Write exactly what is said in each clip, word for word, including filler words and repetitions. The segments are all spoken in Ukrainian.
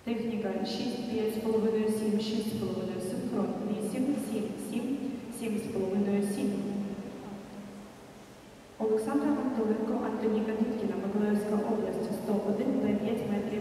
Техніка шість, п'ять з половиною, сім, шість з половиною, синхрон, вісім, сім, сім, сім з половиною, сім. Олександра Антоленко, Антоніка Ніткіна, Миколаївська область, сто один, п'ять метрів.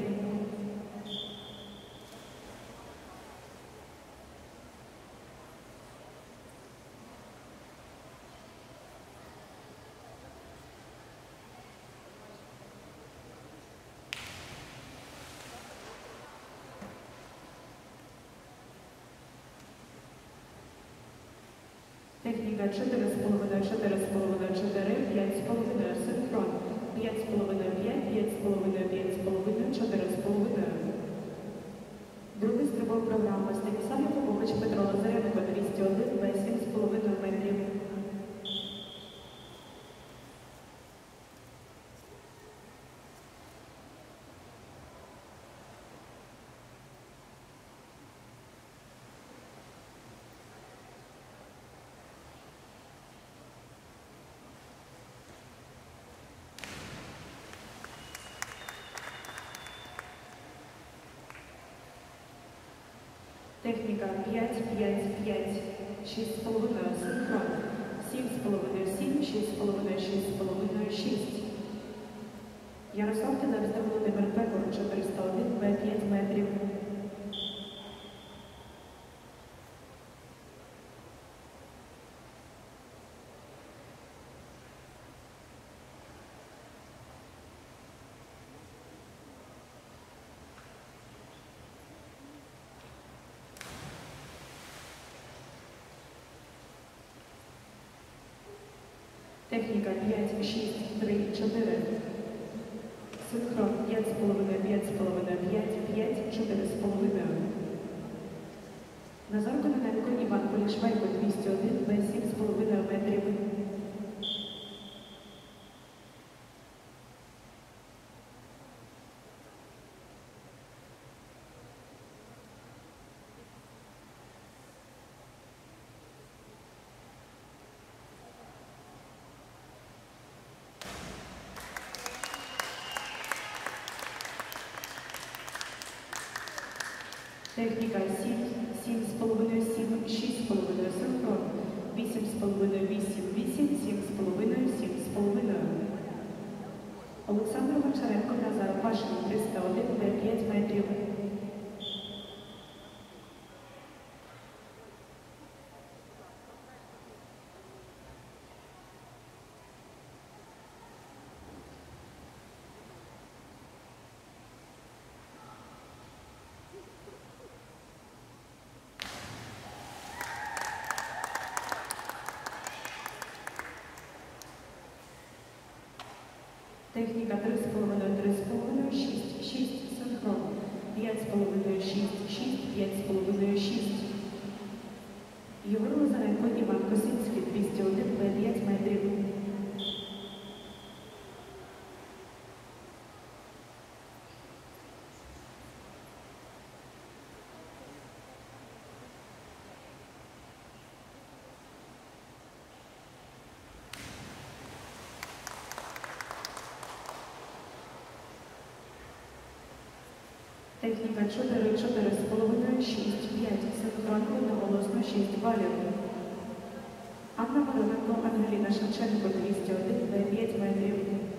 Техніка чотири з половиною, чотири з половиною, чотири, п'ять з половиною, синхрон, п'ять з половиною, п'ять, п'ять з половиною, п'ять з половиною, чотири з половиною. Другий стрибок програми Станіслав Якубович, Петро Лазаренко, двісті один, сім з половиною метрів. Техніка п'ять, п'ять, п'ять, шість з половиною, синхрон, сім з половиною, сім, шість з половиною, шість з половиною, шість. Ярослав Теневський, Володимир Пекор, чотириста один, п'ять метрів. Техніка п'ять, шість, три, чотири. Синхрон п'ять з половиною, п'ять з половиною, п'ять, п'ять, чотири з половиною. Назар Кононенко, Іван Полішвайко, двісті один, сім з половиною метрів. Техніка сім, сім з половиною, сім, шість з половиною, синхрон, вісім з половиною, вісім, вісім, сім з половиною, сім з половиною. Олександр Гончаренко, Назар Пашин, триста один, п'ять метрів. Техніка три з половиною, три з половиною, шість, шість, синхрон, п'ять з половиною, шість, шість, п'ять з половиною, шість. Єгор Лазаренко, Іван Косинський, двісті один, п'ять метрів. Техніка чотири, чотири з половиною, шість, п'ять, синхрон, одноголосно, шість балів. Анна Мироненко, Ангеліна Шевченко, двісті один, п'ять метрів.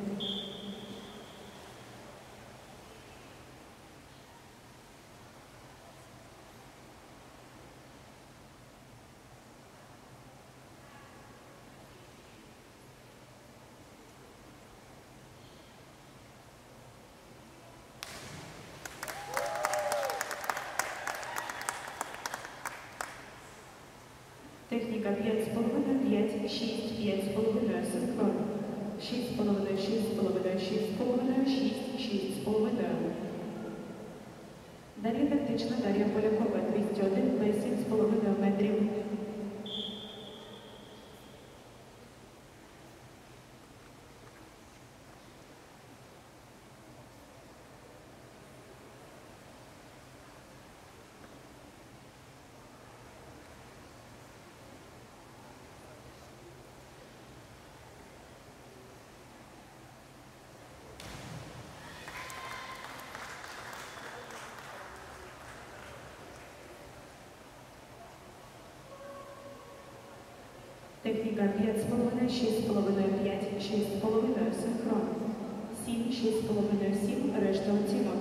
Техніка п'ять з половиною, п'ять, шість, п'ять з половиною, синхрон, шість з половиною, шість з половиною, шість з половиною, шість, шість з половиною. Далі тактична Дар'я Полякова, двісті один, сім з половиною метрів. Техніка п'ять з половиною, шість з половиною, п'ять, шість з половиною, синхрон. сім, шість з половиною, сім, решта оцінок.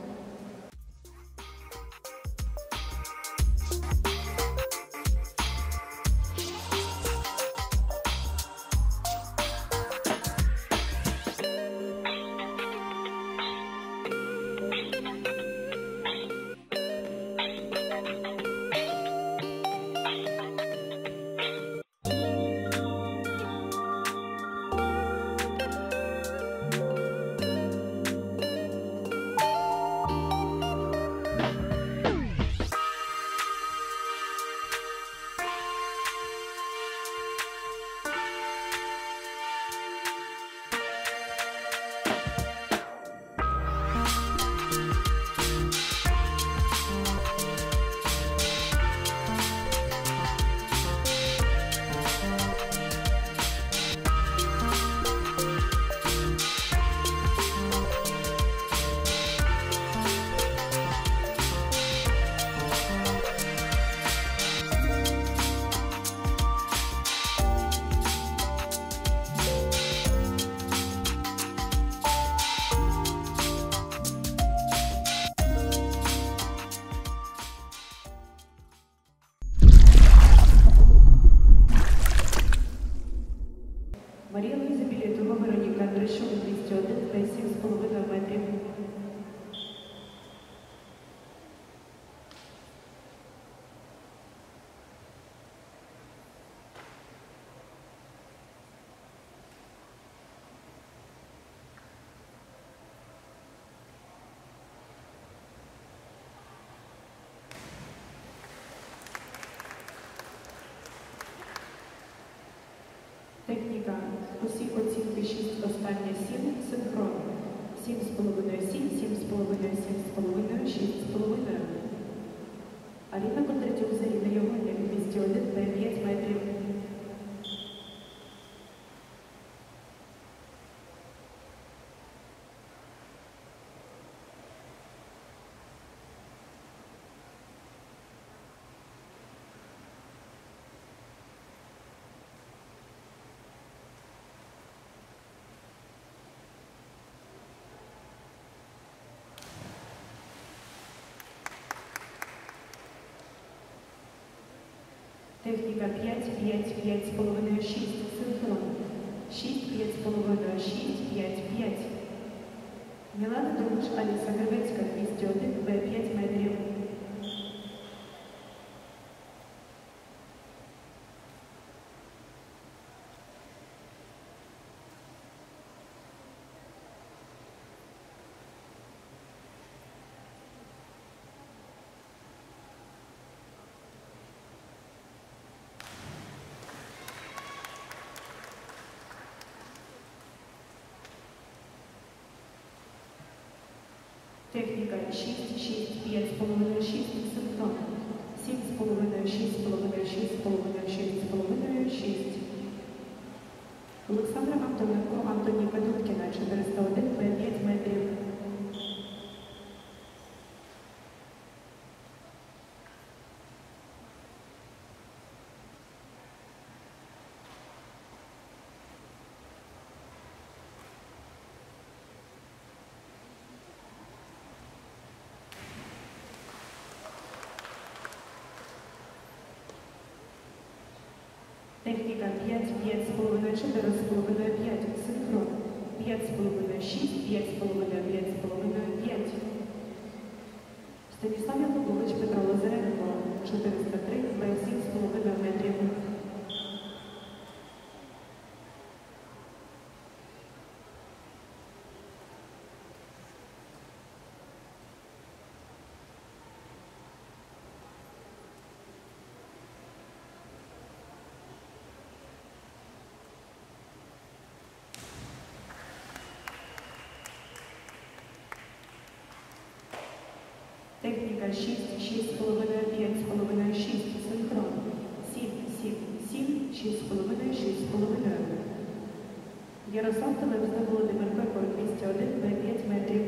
Марія Луїза Білітова, Вероніка Андрищова, двісті один та сім з половиною метрів. Техніка. Усі оцінки шість, остання сім, синхрон. сім з половиною, сім, сім з половиною, сім з половиною, шість з половиною. Аліна Кондратюк, Заріна Євгенія, двісті один та п'ять метрів. Техніка п'ять, п'ять, п'ять з половиною, шість, синхрон. шість, п'ять з половиною, шість, п'ять, п'ять. Мілана Друч, Аліса Гребецька, двісті один, Б п'ять метрів. Техніка шість, шість, п'ять з половиною, шість, синхрон. сім з половиною, шість з половиною, шість з половиною, шість з половиною, шість. Олександра Антоненко, Антоніка Дудкіна, чотириста один, Б п'ять метрів. Техніка п'ять, п'ять з половиною, чотири з половиною, п'ять, синхрон. п'ять з половиною, шість, п'ять з половиною, п'ять з половиною, п'ять. Станіслав Якубович, Петро Лазаренко, чотириста три, Б сім з половиною метрів. Техніка шість, шість з половиною, п'ять з половиною, шість, синхрон. сім, сім, сім, шість з половиною, шість з половиною. Ярослав Телевзда, Володимир Пекор, двісті один, Б п'ять метрів.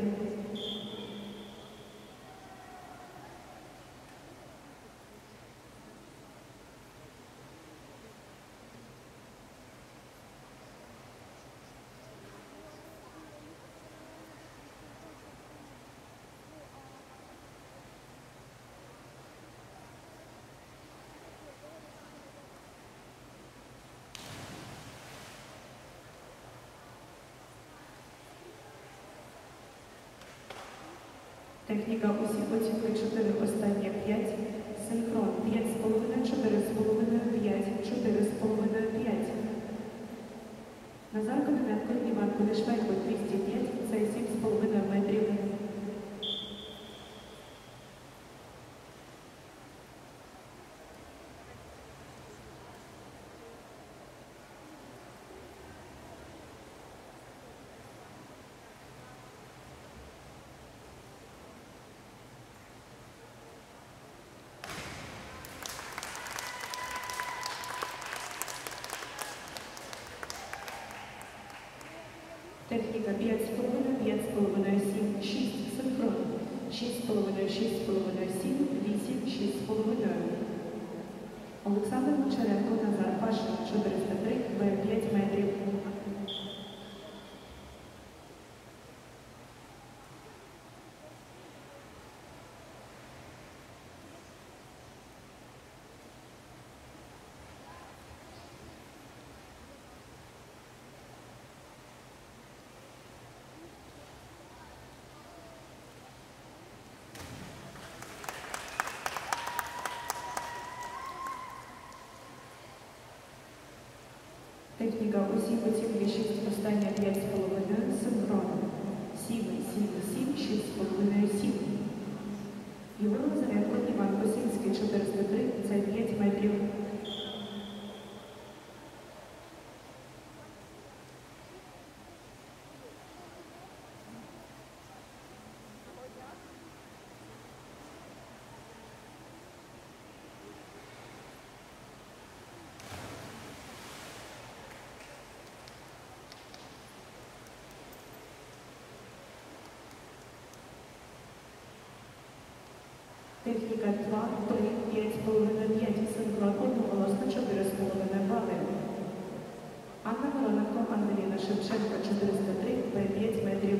Техніка усі оцінки чотири, останнє п'ять. Синхрон п'ять з половиною, чотири з половиною, п'ять, чотири з половиною, п'ять. Назар Кононенко, Іван Кулішвейко, двісті п'ять, це сім з половиною метрів. Техніка п'ять з половиною, п'ять з половиною, сім, шість, синхрон. шість з половиною, шість з половиною, сім, вісім, шість з половиною. Олександр Мочаренко, Назар Пашин, чотириста три, Б п'ять метрів. Техніка усі оцінки шість, останнє п'ять з половиною, синхрон. сім, сім, сім, шість з половиною, сім. Євген Лазаренко, Іван Косинський, чотириста три, це п'ять метрів. Техніка два, три, п'ять з половиною, п'ять, синхрон одноголосно, чотири з половиною бали. Анна Вороненко, Ангеліна Шевченко, чотириста три, Б п'ять метрів.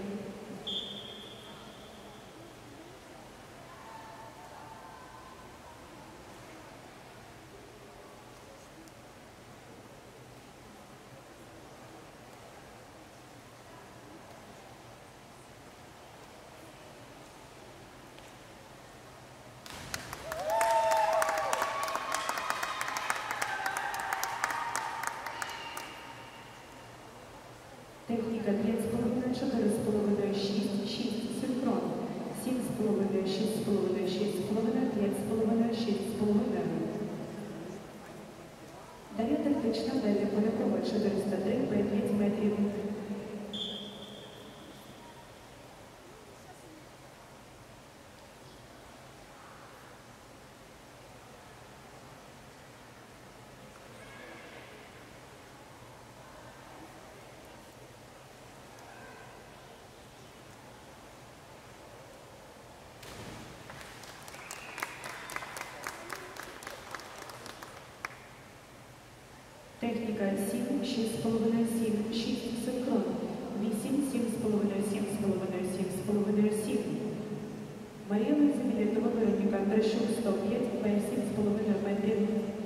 Техніка п'ять з половиною, чотири з половиною, шість, шість, синхрон. сім з половиною, шість з половиною, шість з половиною, п'ять з половиною, шість з половиною. Дар'я Тактична, Леля Полякова, чотириста три, Б п'ять метрів. Техніка сім, шість з половиною, сім, шість, синхрон. вісім, сім з половиною, сім з половиною, сім з половиною, сім. Марія Луїза Білетова, Вероніка Андрещук, сто п'ять, Б сім з половиною метрів.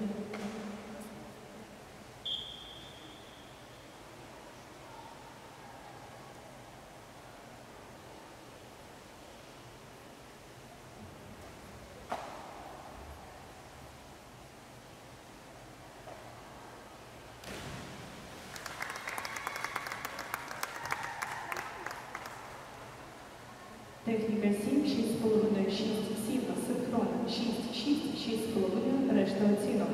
Техніка сім, шість з половиною, шість, сім, синхрон, шість, шість, шість з половиною, решта оцінок.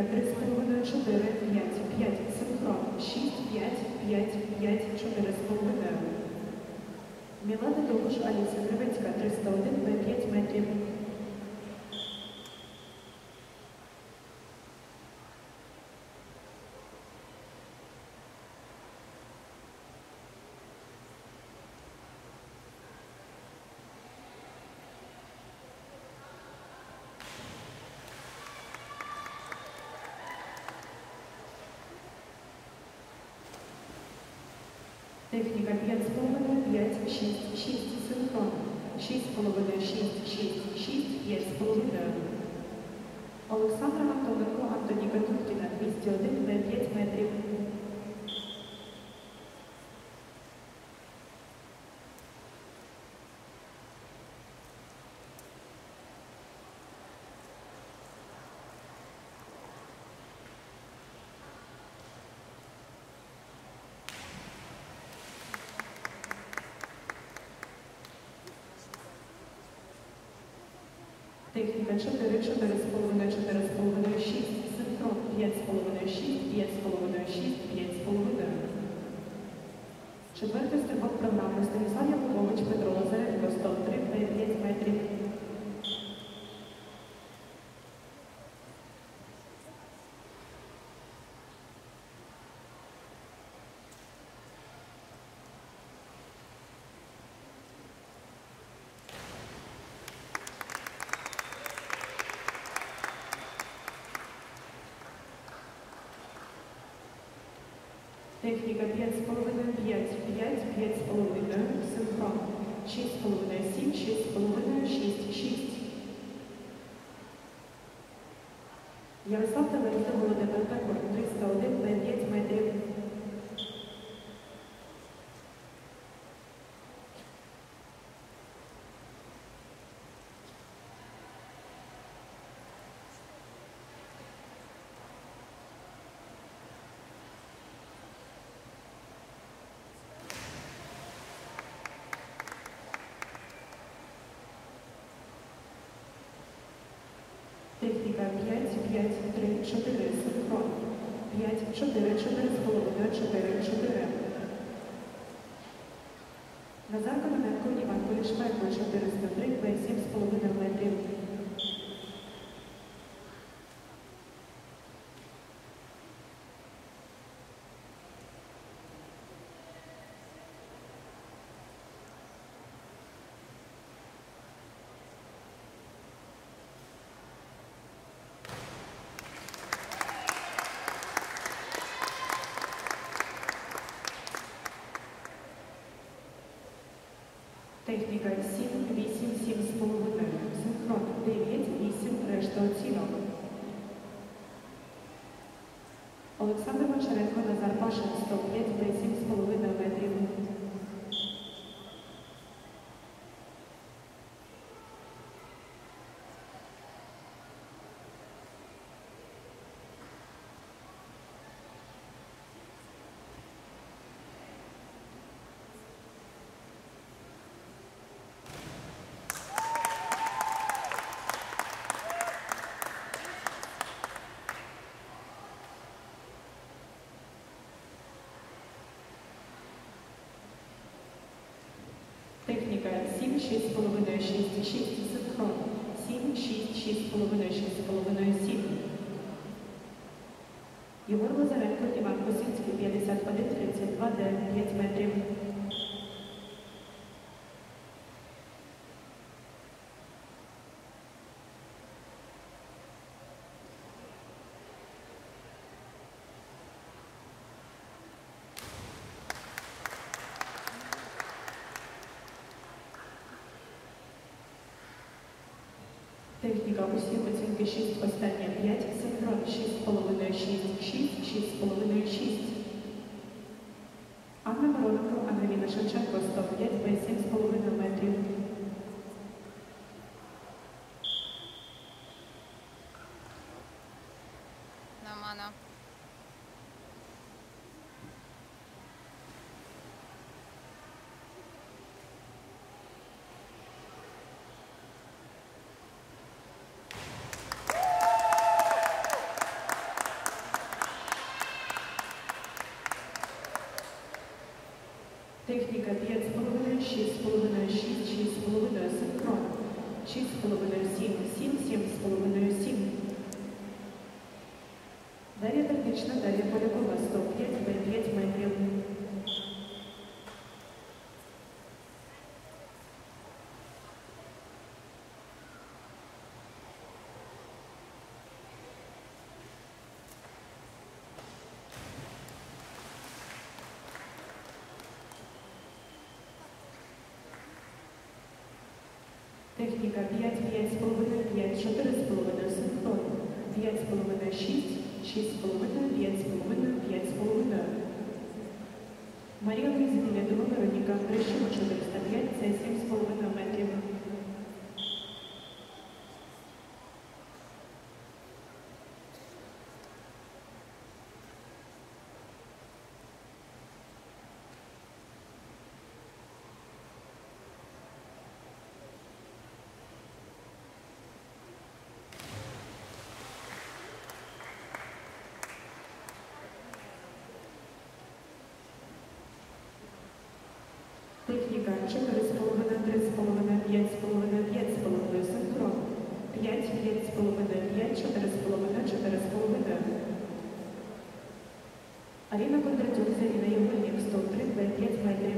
Техніка три з половиною, чотири, п'ять, п'ять, синхрон, шість, п'ять, п'ять, п'ять, чотири з половиною. Мілана Довгуш, Аліса Кривицька, триста один, Б п'ять метрів. Техніка п'ять з половиною, п'ять, шість, шість, синхрон, шість з половиною, шість, шість, шість, п'ять з половиною. Олександра Антоненко, Антоніка Дудкіна, двісті один, Б п'ять метрів. Техніка чотири, чотири з половиною, чотири з половиною, шість, синхрон, п'ять з половиною, шість, п'ять з половиною, шість, п'ять з половиною. Четвертий стрибок програми Станіслав Якович, Петро Лазаренко, сто три, п'ять метрів. Техніка п'ять з половиною, п'ять, п'ять, п'ять з половиною, синхрон, шість з половиною, сім, шість з половиною, шість, шість. Ярослав Таверський, Володимир Такор, триста один, п'ять метрів. Техніка п'ять, п'ять, три, чотири, синхрон, п'ять, чотири, чотири з половиною, чотири, чотири. Назар Кононенко, Іван Полішпенко, чотириста три, сім з половиною метрів. Техніка сім, вісім, сім з половиною. Синхрон дев'ять, вісім, решта оцінок. Олександр Мочаренко, Назар Пашин, сто п'ять, сім з половиною метрів. Техніка сім, шість з половиною, шість, шість, синхрон, сім, шість, шість з половиною, шість з половиною, сім. Єгор Лазаренко, Іван Косинський, п'ятдесят один, тридцять два, Д, п'ять метрів. Техніка усі оцінки шість, остання п'ять, синхрон шість з половиною, шість, шість, шість з половиною, шість. Анна Мироненко, Ангеліна Шевченко, сто п'ять, сім з половиною метрів. Нормально. Техніка п'ять з половиною, шість з половиною, шість, шість з половиною, синхрон. шість з половиною, сім, сім, сім з половиною, сім. Далі тактична, далі полякова, сто п'ять, Б п'ять метрів. Техніка п'ять, п'ять з половиною, п'ять, чотири з половиною, синхрон. п'ять з половиною, шість, шість з половиною, п'ять з половиною, п'ять з половиною. Марія Лизівна, Вероніка, Трещина, чотириста п'ять, це сім з половиною метрів. Техніка чотири з половиною, три з половиною, п'ять з половиною, п'ять з половиною, синхрон. п'ять, п'ять з половиною, п'ять, чотири з половиною, чотири з половиною. Аріна Кондратюк, Заріна Євгенів, сто три, Б п'ять метрів.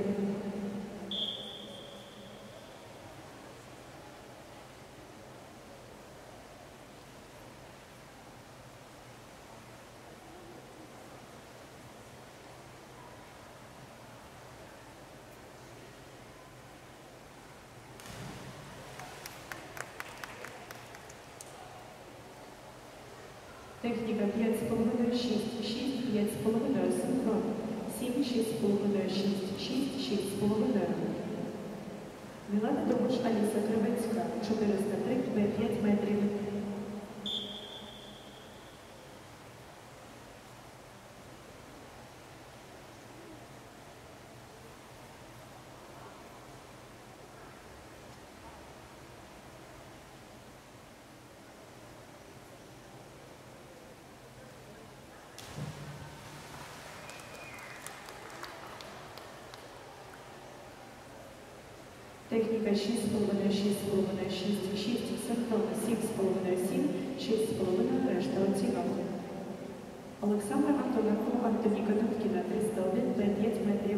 Техніка п'ять з половиною, шість, шість, п'ять з половиною, синхрон. сім, шість з половиною, шість, шість, шість з половиною. Мілана Довуш, Аліса Кривецька, чотириста три, Б п'ять метрів. Техніка шість з половиною, шість з половиною, шість, шість, синхрон, сім з половиною, сім, шість з половиною, решта оцінок. Олександра Антоненко, Антоніка Дудкіна, триста один, Б п'ять метрів.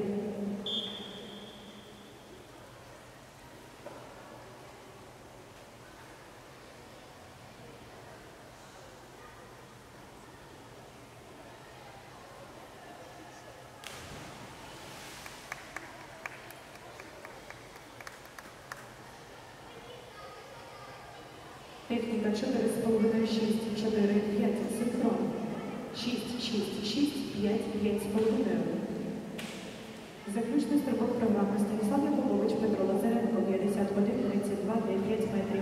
Техніка чотири з половиною, шість, чотири, п'ять, синхрон. шість, шість, шість, п'ять, п'ять з половиною. Заключний стрибок програми Станіслав Яковлевич, Петро Лазаренко, п'ятдесят один, тридцять два, Б п'ять метрів.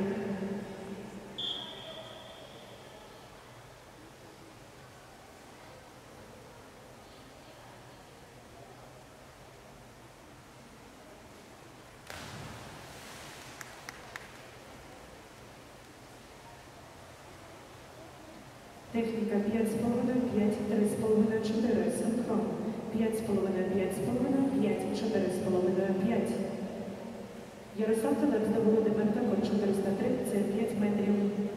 Техніка п'ять з половиною, п'ять, три з половиною, чотири, синхрон. п'ять з половиною, п'ять з половиною, п'ять, чотири з половиною, п'ять. Ярослав Телепс, Володимир Такор, чотириста три, це п'ять метрів.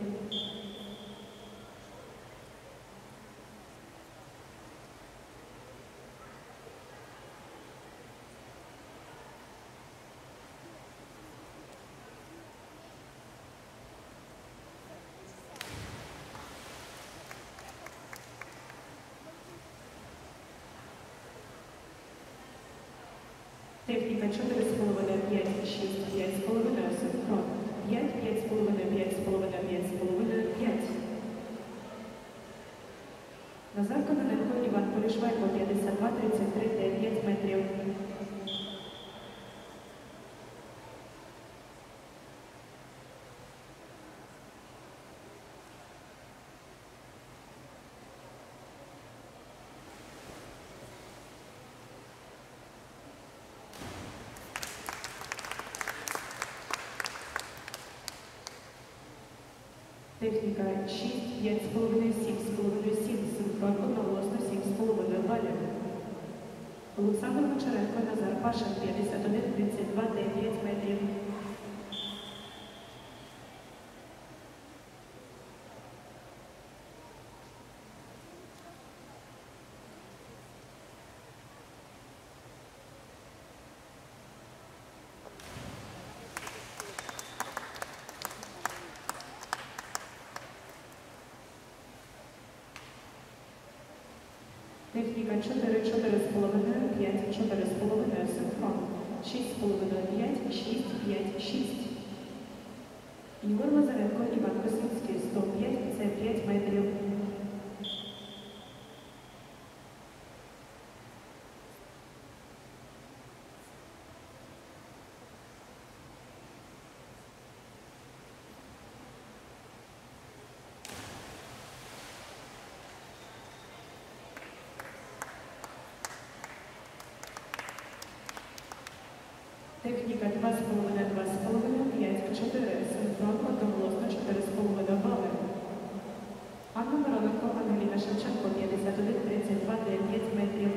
Техніка чотири з половиною, п'ять, шість, п'ять з половиною, синхрон. п'ять, п'ять з половиною, п'ять з половиною, п'ять з половиною, п'ять. Назар Кононенко, Іван Полішвайко, п'ятдесят два, тридцять три, дев'ять метрів. Техніка шість, п'ять з половиною, сім з половиною, сім, синхрон одноголосно, сім з половиною балів. Олександр Гончаренко, Назар Пашин, п'ятдесят один тридцять два, дев'ять метрів. Техніка чотири, чотири з половиною, п'ять, чотири з половиною, синхрон. шість з половиною, п'ять, шість, п'ять, шість. Ігор Лазаренко, Іван Косинський, сто п'ять, це п'ять метрів. Техніка два з половиною, два з половиною, п'ять, чотири, синхрон, одноголосно, чотири з половиною бали. Анна Мироненко, Ангеліна Шевченко, п'ятдесят один тридцять два, дев'ять метрів.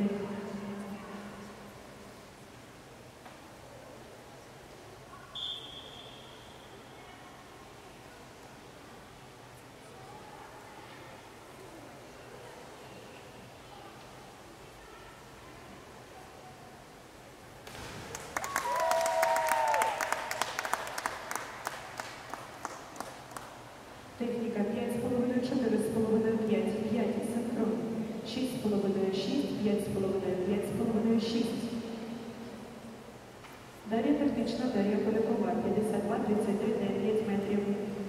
Техніка п'ять з половиною, чотири з половиною, п'ять, п'ять, синхрон. шість з половиною, шість, п'ять з половиною, п'ять з половиною, шість. Дар'я Тактична, Дар'я Полякова, п'ятдесят два тридцять три, дев'ять метрів.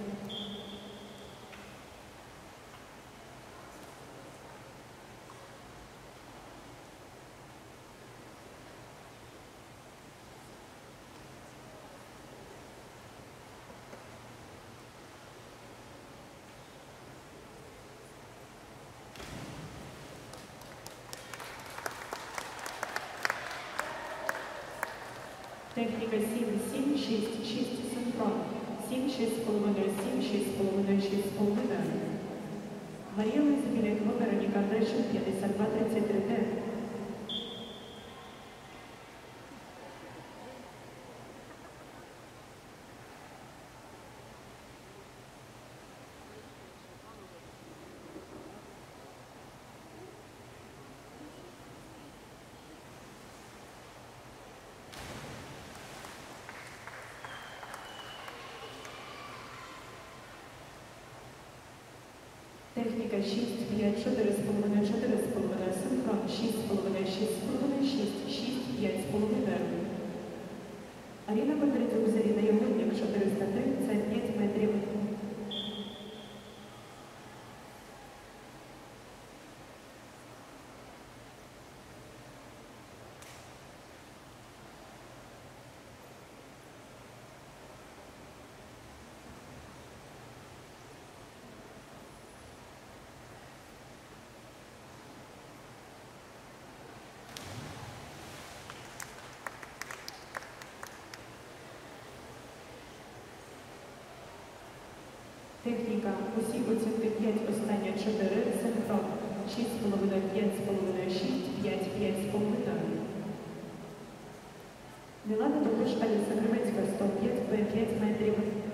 Техніка сім, сім, шість, шість, синхрон. сім, шість з половиною, сім, шість з половиною, шість з половиною. Марія Лиза Білякова, Вероніка Андрейчук, п'ятдесят два тридцять три, Д. Техніка шість, п'ять, чотири з половиною, чотири з половиною, синхрон, шість з половиною, шість з половиною, шість, шість, п'ять з половиною. Аріна Бондарчук, Заріна Євгенік, чотириста три, це п'ять метрів. Техніка усі оцінки п'ять, остання чотири, синхрон, шість з половиною, п'ять з половиною, шість, п'ять, п'ять з половиною. Мілана Докуш, Аліса Кривецька, сто п'ять, Б п'ять метрів.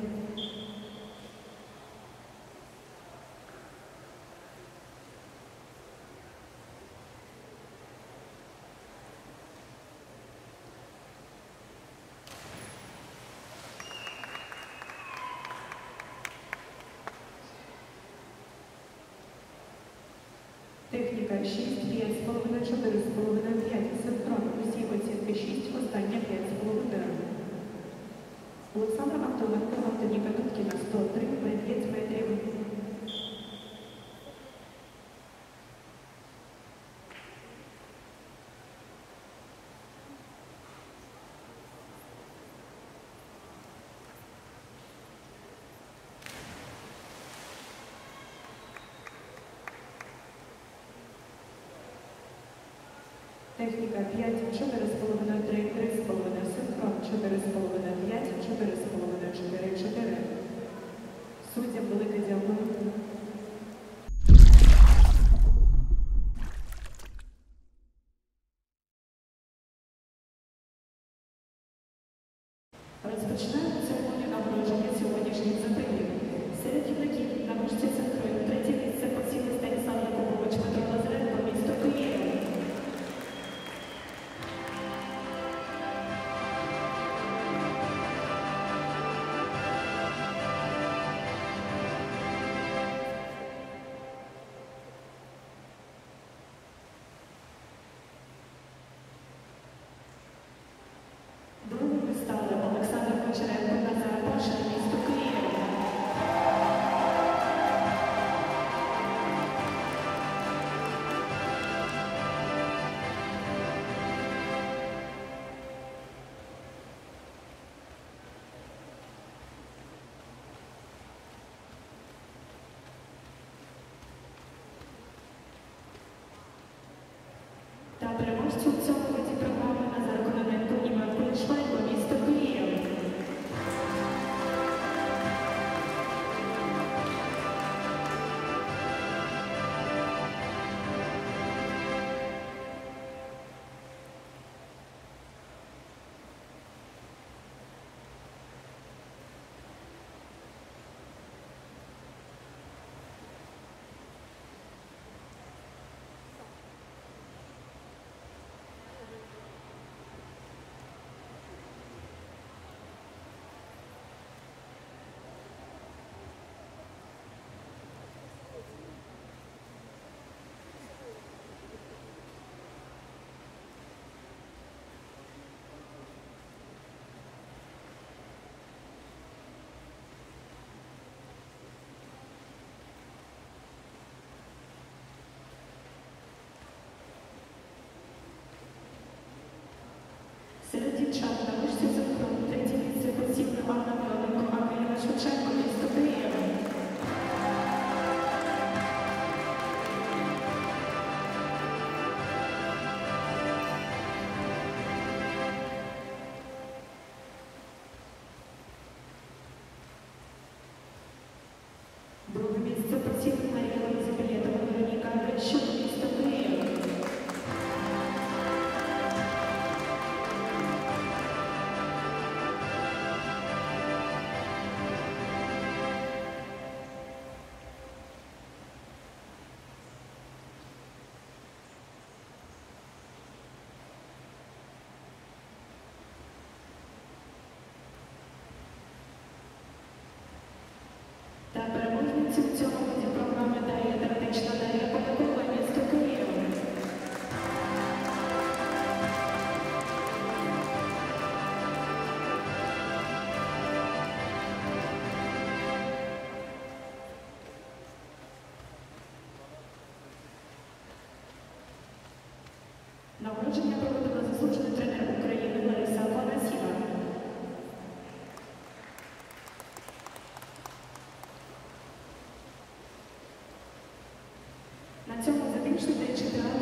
Техніка шість, п'ять з половиною, чотири з половиною, п'ять, синхрон, усі оцінки шість, остання п'ять з половиною. Олександр Антоненко, Антоніка Дудкіна, сто три, Б п'ять метрів. Техніка п'ять, чотири з половиною, три, три з половиною, синхрон, чотири з половиною, п'ять, чотири з половиною, чотири, чотири. Суддям велике дякую. Розпочинаємо церемонію нагородження сьогоднішніх забивів. Серед юнаків на вишці Центрою третє місце посіли Станіслав Якубович, Петро Лазаренко, місто Київ. Другими стали Олександр Кучеренко, Назар Пашин, місто Київ. Та переможцю в цьому виді програми Назар Кононенко, Іван Полішвайко, місто Київ. Серед дівчат на вишці Центру третє місце посіли Анна Мироненко, Ангеліна Шевченко, місто Київ. Друге місце посіли Марія Лизабілєтова, Вероніка Грищук, місто Київ. Та переможницю в цьому виді програми Дар'я Дратична, Дар'я Полякова, місто Київ. Нагородження проводила заслужений тренер України Лариса Афанасьєва. На цьому закінчується чемпіонат